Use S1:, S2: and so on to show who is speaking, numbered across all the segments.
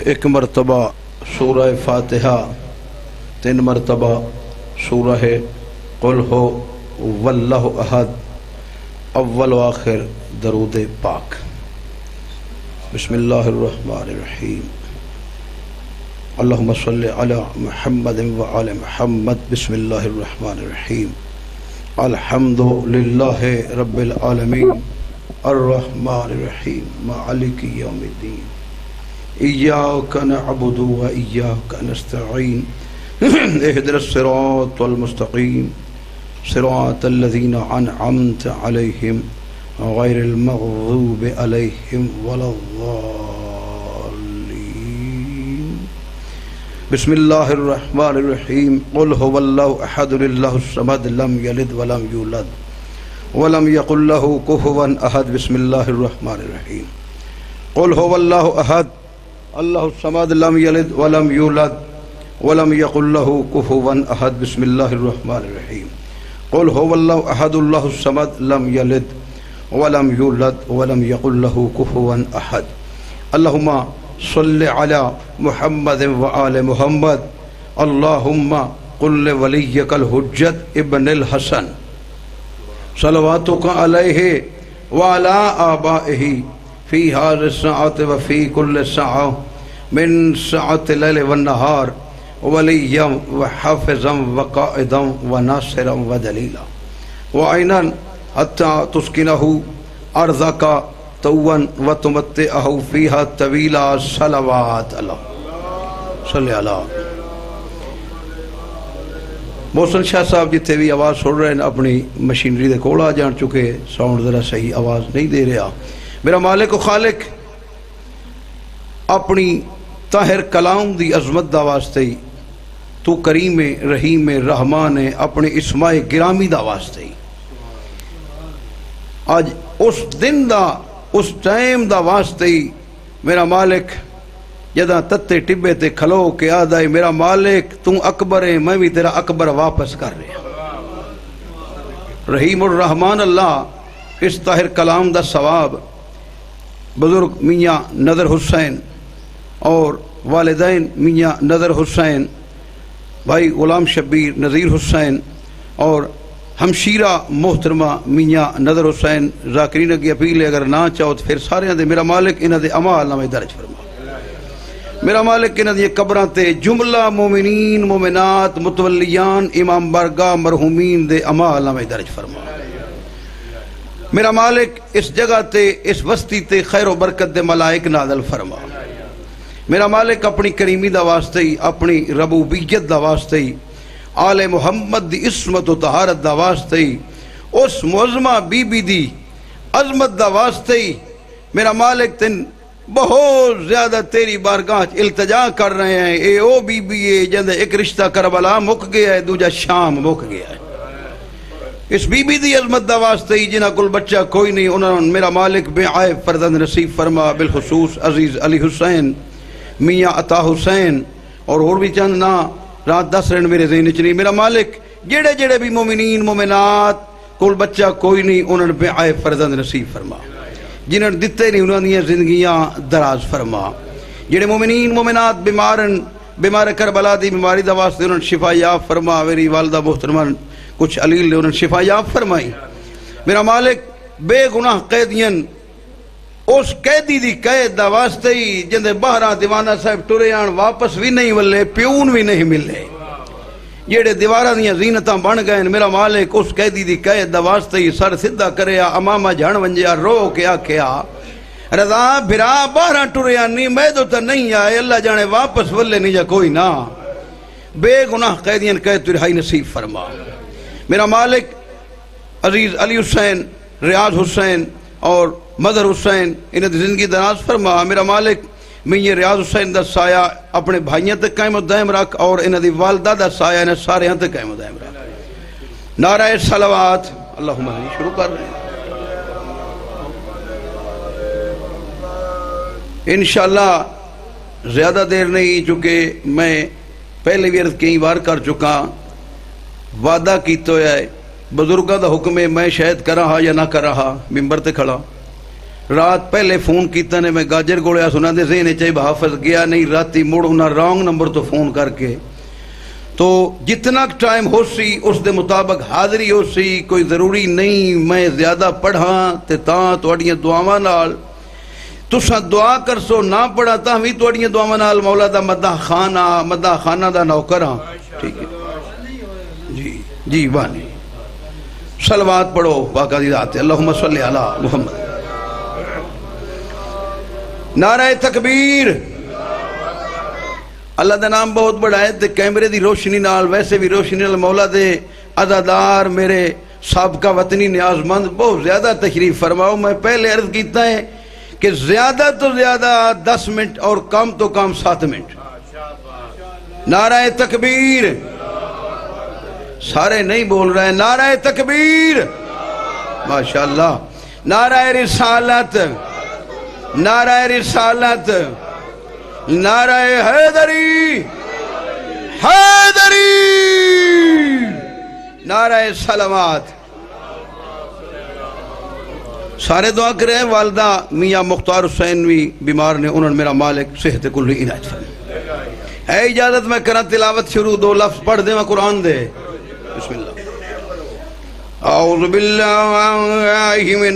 S1: ایک مرتبہ سورہ فاتحہ، 3 مرتبہ سورہ قل ہو واللہ احد، اول و آخر درود پاک۔ بسم اللہ الرحمن الرحیم، اللہم صلی علی محمد وعلی محمد۔ بسم اللہ الرحمن الرحیم، الحمد للہ رب العالمین، الرحمن الرحیم، مالک یوم الدین، ایاک نعبد و ایاک نستعین، اہدنا الصراط المستقیم، صراط الذین انعمت علیہم غیر المغضوب علیہم ولا الضالین۔ بسم اللہ الرحمن الرحیم، قل هو اللہ احد اللہ الصمد لم یلد ولم یولد ولم یکن لہ کفوا احد۔ بسم اللہ الرحمن الرحیم، قل هو اللہ احد اللہ الصمد لم یلد ولم یولد ولم یکن لہ کفوا احد۔ بسم اللہ الرحمن الرحیم، قل هو اللہ احد اللہ الصمد لم یلد ولم یولد ولم یکن لہ کفوا احد۔ اللہم صل علی محمد وآل محمد، اللہم قل لولیک الحجت ابن الحسن صلواتک علیہ وعلی آبائہ فی ہذہ الساعۃ وفی کل ساعۃ من ساعۃ اللیل والنہار، ولیا وحافظا وقائدا وناصرا ودلیلا، وعینا حتی تسکنہ ارضک طوا وتمتعہ فیہا طویلا۔ صلوات اللہ صلی اللہ۔ محسن شاہ صاحب جتنے بھی آواز سن رہے ہیں اپنی مشینری دے کول آ جان چکے، ساؤنڈ ذرا صحیح آواز نہیں دے رہا۔ میرا مالک و خالق اپنی طاہر کلام دی عظمت دا واسطے ہی تو کریم رحیم رحمان اپنے اسماء گرامی دا واسطے ہی آج اس دن دا اس ٹائم دا واسطے ہی میرا مالک جدہ تتے ٹبے تے کھلو کے آدھائی میرا مالک تو اکبر ہے، میں بھی تیرا اکبر واپس کر رہا۔ رحیم الرحمن اللہ اس طاہر کلام دا ثواب بزرگ میاں نظر حسین اور والدین میاں نظر حسین، بھائی غلام شبیر نذیر حسین اور ہمشیرہ محترمہ میاں نظر حسین، ذاکرین کی اپیل ہے اگر نہ چاہو تو پھر سارے دے میرا مالک انہاں دے اعمال نامے درج فرما۔ میرا مالک انہاں دی قبراں تے جملہ مومنین مومنات متولیان امام بارگاہ مرحومین دے اعمال نامے درج فرما۔ میرا مالک اس جگہ تے اس وسطی تے خیر و برکت دے ملائک نازل فرما۔ میرا مالک اپنی کریمی دا واسطے ہی، اپنی ربوبیت دا واسطے ہی، آل محمد دی عصمت و طہارت دا واسطے ہی، اس معظمہ بی بی دی عظمت دا واسطے ہی میرا مالک تن بہت زیادہ تیری بارگاہ التجا کر رہے ہیں۔ اے او بی بی ہے جندے ایک رشتہ کربلا مک گیا ہے، دوجہ شام مک گیا ہے۔ اس بی بی دی عظمت دا واسطے ہی جنہ کل بچہ کوئی نہیں، انہوں نے میرا مالک بے عائب فرزند نصیب فرما، بالخصوص عزیز علی حسین میاں عطا حسین اور بھی چند نا رات 10 رن میرے ذہن چنی۔ میرا مالک جڑے جڑے بھی مومنین مومنات کل بچہ کوئی نہیں، انہوں نے بے عائب فرزند نصیب فرما، جنہوں نے دیتے نہیں انہوں نے زندگیاں دراز فرما۔ جڑے مومنین مومنات بیمار کربلا دی بیماری دا واسطے انہوں نے شفا یاب فرما۔ میری والدہ محترمہ کچھ علیل نے انہوں نے شفا یاب فرمائی۔ میرا مالک بے گناہ قیدین اس قیدی دی قید دا واسطے ہی جندے باہرہ دیوانہ صاحب ٹرے آن واپس بھی نہیں ملے، پیون بھی نہیں ملے، جیڑے دیوارہ دیاں زینتاں بن گئے۔ میرا مالک اس قیدی دی قید دا واسطے ہی سر سدھا کریا، امامہ جھڑ ونجیا، رو کے آکھیا رضا بھرا باہرہ ٹرے آن نہیں میں تو تا نہیں آئے، اللہ جانے واپس ولے نہیں جا کوئی نہ۔ بے گناہ قیدین قید تو رہائی نصیب فرما۔ میرا مالک عزیز علی حسین، ریاض حسین اور مظہر حسین انہیں زندگی دراز فرما۔ میرا مالک میں یہ ریاض حسین دا سایہ اپنے بھائیوں تک قائم و دائم رکھ، اور انہیں دی والدہ دا سایہ انہیں سارے ہاں تک قائم و دائم رکھ۔ نعرہ صلوات اللہم شروع کر رہے ہیں انشاءاللہ۔ زیادہ دیر نہیں، چونکہ میں پہلے بھی عرض کئی بار کر چکا، وعدہ کی تو ہے بزرگاں دا حکم ہے، میں شاید کر رہا یا نہ کر رہا ممبر تے کھڑا، رات پہلے فون کیتا نے میں گاجر گولیا سنا دے ذہن چاہی بحافظ گیا نہیں راتی مڑ انہاں رانگ نمبر تو فون کر کے تو جتنا ٹائم ہو سی اس دے مطابق حاضری ہو سی کوئی ضروری نہیں میں زیادہ پڑھاں تے تاں تواڈیاں دعاواں نال تساں دعا کرسو نہ پڑھا تاں وی تواڈیاں دعاواں نال مولا دا مداح خانہ دا نوکر ہاں ٹھیک ہے جی وانی صلوات پڑھو پاکا دی ذات اللہم صلی علی محمد نعرہ تکبیر اللہ دا نام بہت بڑا ہے تے کیمرے دی روشنی نال ویسے بھی روشنی نال مولا دے عزادار میرے سابقہ وطنی نیاز مند بہت زیادہ تشریف فرماؤ میں پہلے عرض کیتا ہے کہ زیادہ تو زیادہ 10 منٹ اور کم تو کم 7 منٹ نعرہ تکبیر سارے نہیں بول رہے ہیں نعرہ تکبیر ماشاءاللہ نعرہ رسالت نعرہ رسالت نعرہ حیدری حیدری نعرہ سلامات سارے دعا کریں والدہ میاں مختار حسین بھی بیمار نے انہوں نے میرا مالک صحت کلی عنایت فرمائے اے اجازت میں کرنا تلاوت شروع 2 لفظ پڑھ دیں میں قرآن دے بسم اللہ اعوذ باللہ من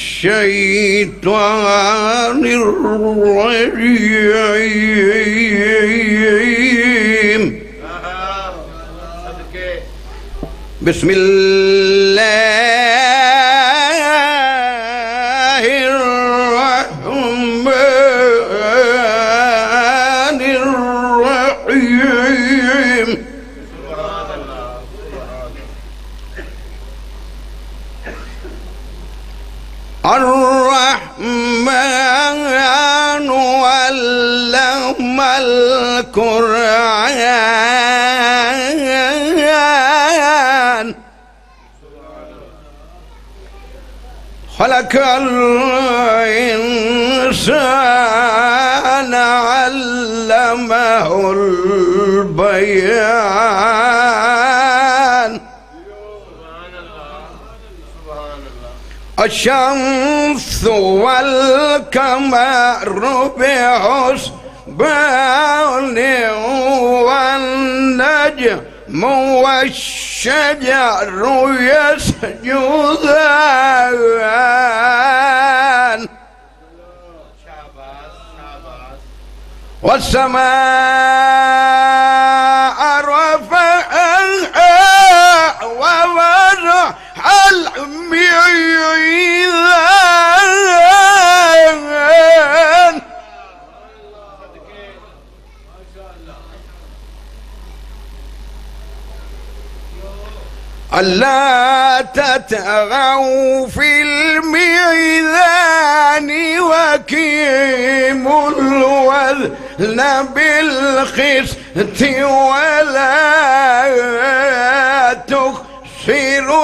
S1: الشیطان الرجیم بسم اللہ الرحمن الرحیم الرحمن علم القرآن خلق الإنسان علمه البيان الشمس والقمر بحسبان والنجم والشجر يسجدان والسماء رفعها ووضع الميزان ألا تطغوا في الميزان وأقيموا الوزن بالقسط ولا تخسروا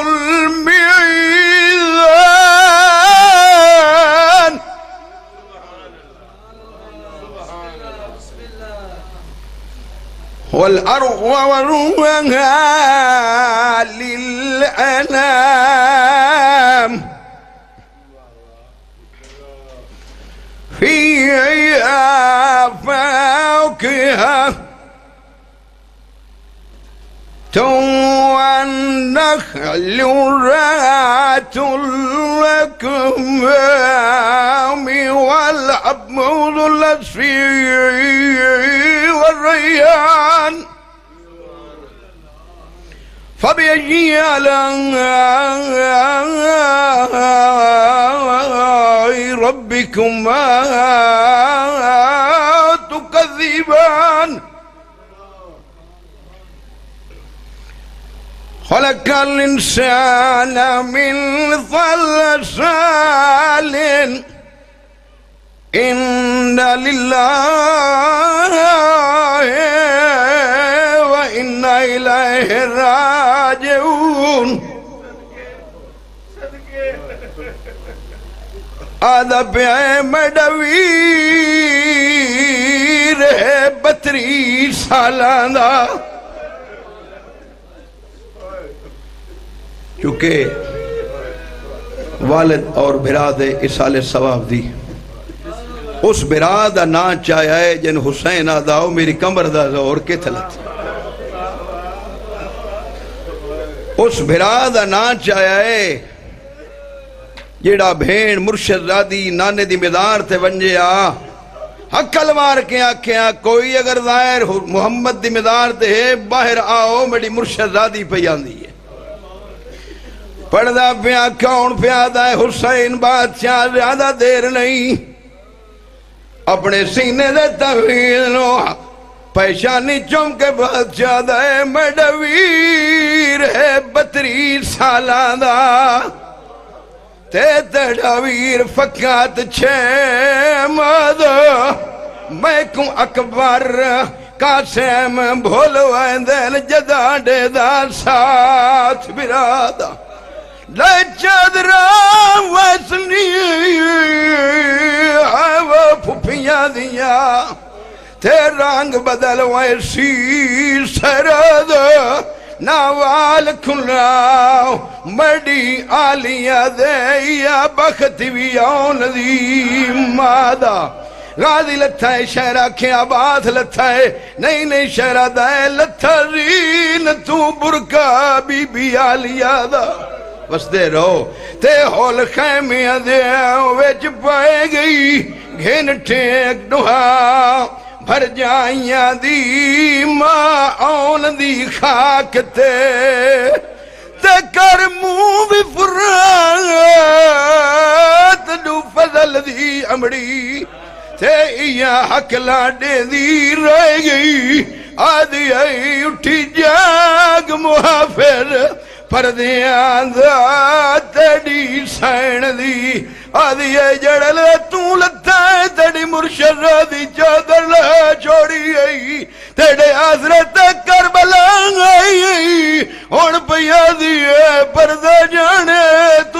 S1: الميزان والأرض وضعها للأنام فيها فاكهة والنخل ذات الأكمام والحب ذو العصف والريان فبأي آلاء ربكما تكذبان خلق الإنسان من صلصال إن لله وإنا إليه راجعون آدھا پہ مڈویر ہے 32 سالانہ چونکہ والد اور بھرا دے اسال ثواب دی اس بھرا دا نا چاہیا ہے جن حسین آدھاؤ میری کمر دا زور کے تھلت اس بھرا دا نا چاہیا ہے جیڑا بھین مرشد زادی نانے دی مدار تے ونجیا حقل مار کے آکھیا کوئی اگر ظاہر محمد دی مدار تے ہے باہر آؤ میری مرشد زادی پہ آندی ہے پڑھدا پیا کون پیادا ہے حسین بادشاہ زیادہ دیر نہیں اپنے سینے دے تویل نو پیشانی چم کے بادشاہ دے میڈا ویر ہے 32 سالان دا تے تیڑا ویر فقات 6 ماد میں کوں اکبر قاسم بھولوائیں دین جدا دے دا ساتھ برادا لے چادرہ ویسنی وہ پھپیاں دیا تے رنگ بدل ویسی سرد ناوال کھلاؤ مڈی آلیہ دے یا بختی بھی آن دی مادہ غازی لتھا ہے شہرہ کے آباد لتھا ہے نہیں شہرہ دائے لتھا رین تو برکا بی بی آلیہ دا بس دے رہو تے ہول خیمیاں دے ویچ پائے گئی گھن ٹھیک ڈوہا بھر جائیاں دی ماں آن دی خاک تے کر موں بھی فرات دو فضل دی امڑی تے یا حق لاڈے دی رہ گئی آدھی آئی اٹھی جاگ محافظ پردیاں دا تیڑی سین دی آدھی اے جڑل تو لتا ہے تیڑی مرشد دی چادر لے چھوڑی آئی تیڑے حضرت کربلا آئی ہون پہ آدھی اے پردہ جانے